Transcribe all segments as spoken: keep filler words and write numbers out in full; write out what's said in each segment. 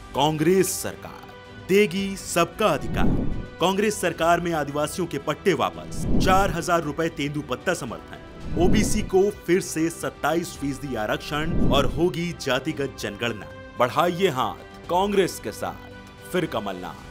कांग्रेस सरकार देगी सबका अधिकार। कांग्रेस सरकार में आदिवासियों के पट्टे वापस, चार हजार रुपए तेंदुपत्ता समर्थन, ओबीसी को फिर से सत्ताईस फीसदी आरक्षण और होगी जातिगत जनगणना। बढ़ाइए हाथ कांग्रेस के साथ, फिर कमलनाथ।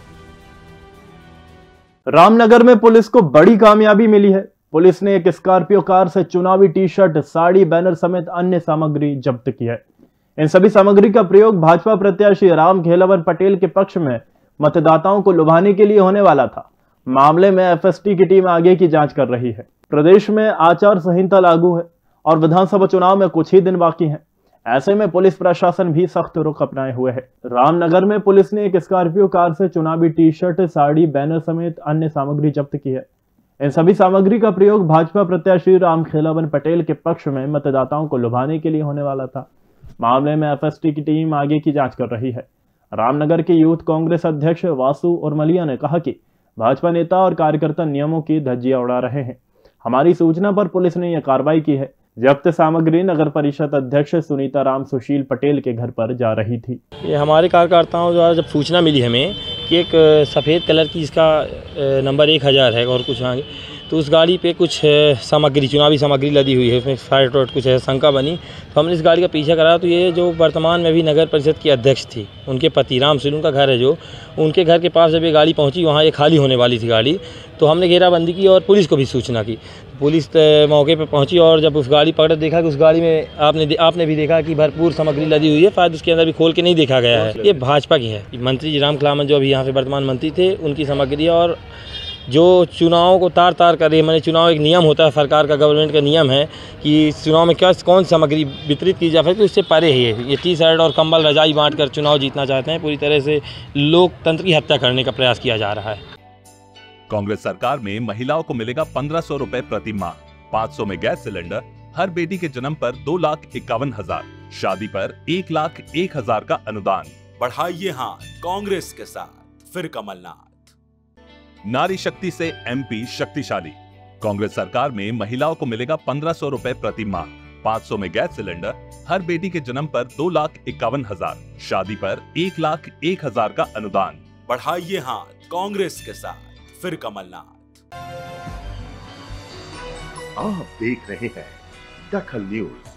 रामनगर में पुलिस को बड़ी कामयाबी मिली है। पुलिस ने एक स्कॉर्पियो कार से चुनावी टी शर्ट, साड़ी, बैनर समेत अन्य सामग्री जब्त की है। इन सभी सामग्री का प्रयोग भाजपा प्रत्याशी राम खेलावन पटेल के पक्ष में मतदाताओं को लुभाने के लिए होने वाला था। मामले में एफएसटी की टीम आगे की जांच कर रही है। प्रदेश में आचार संहिता लागू है और विधानसभा चुनाव में कुछ ही दिन बाकी हैं। ऐसे में पुलिस प्रशासन भी सख्त रुख अपनाए हुए है। रामनगर में पुलिस ने एक स्कॉर्पियो कार से चुनावी टी शर्ट, साड़ी, बैनर समेत अन्य सामग्री जब्त की है। इन सभी सामग्री का प्रयोग भाजपा प्रत्याशी राम खेलावन पटेल के पक्ष में मतदाताओं को लुभाने के लिए होने वाला था। मामले में एफएसटी की टीम आगे की जांच कर रही है। रामनगर के यूथ कांग्रेस अध्यक्ष वासु उर्मलिया ने कहा कि भाजपा नेता और कार्यकर्ता नियमों की धज्जियां उड़ा रहे हैं। हमारी सूचना पर पुलिस ने यह कार्रवाई की है। जब्त सामग्री नगर परिषद अध्यक्ष सुनीता राम सुशील पटेल के घर पर जा रही थी। ये हमारे कार्यकर्ताओं द्वारा जब सूचना मिली हमें कि एक सफ़ेद कलर की इसका नंबर एक हज़ार है और कुछ आगे, तो उस गाड़ी पे कुछ सामग्री, चुनावी सामग्री लदी हुई है, उसमें फायर टोट कुछ है, शंका बनी, तो हमने इस गाड़ी का पीछा करा। तो ये जो वर्तमान में भी नगर परिषद की अध्यक्ष थी, उनके पति राम सुशील का घर है, जो उनके घर के पास जब ये गाड़ी पहुंची, वहाँ ये खाली होने वाली थी गाड़ी, तो हमने घेराबंदी की और पुलिस को भी सूचना की। पुलिस मौके पर पहुँची और जब उस गाड़ी पकड़ देखा कि उस गाड़ी में आपने आपने भी देखा कि भरपूर सामग्री लदी हुई है, शायद उसके अंदर भी खोल के नहीं देखा गया है। ये भाजपा की है। मंत्री जी राम खेलावन जो अभी यहाँ पे वर्तमान मंत्री थे, उनकी सामग्री और जो चुनाव को तार तार कर रही है। मैंने चुनाव एक नियम होता है, सरकार का, गवर्नमेंट का नियम है कि चुनाव में क्या कौन सामग्री वितरित की जा सकती है, उससे परे ही है। ये टी शर्ट और कंबल रजाई बांटकर चुनाव जीतना चाहते हैं। पूरी तरह से लोकतंत्र की हत्या करने का प्रयास किया जा रहा है। कांग्रेस सरकार में महिलाओं को मिलेगा पंद्रह सौ रुपए प्रति माह, पाँच सौ में गैस सिलेंडर, हर बेटी के जन्म पर दो लाख इक्यावन हजार, शादी पर एक लाख एक हजार का अनुदान। बढ़ाइए हाथ कांग्रेस के साथ, फिर कमलनाथ। नारी शक्ति से एमपी शक्तिशाली। कांग्रेस सरकार में महिलाओं को मिलेगा पंद्रह सौ रुपए प्रति माह, पाँच सौ में गैस सिलेंडर, हर बेटी के जन्म पर दो लाख इक्यावन हजार, शादी पर एक लाख एक हजार का अनुदान। बढ़ाइए हाथ कांग्रेस के साथ, फिर कमलनाथ। आप देख रहे हैं दखल न्यूज।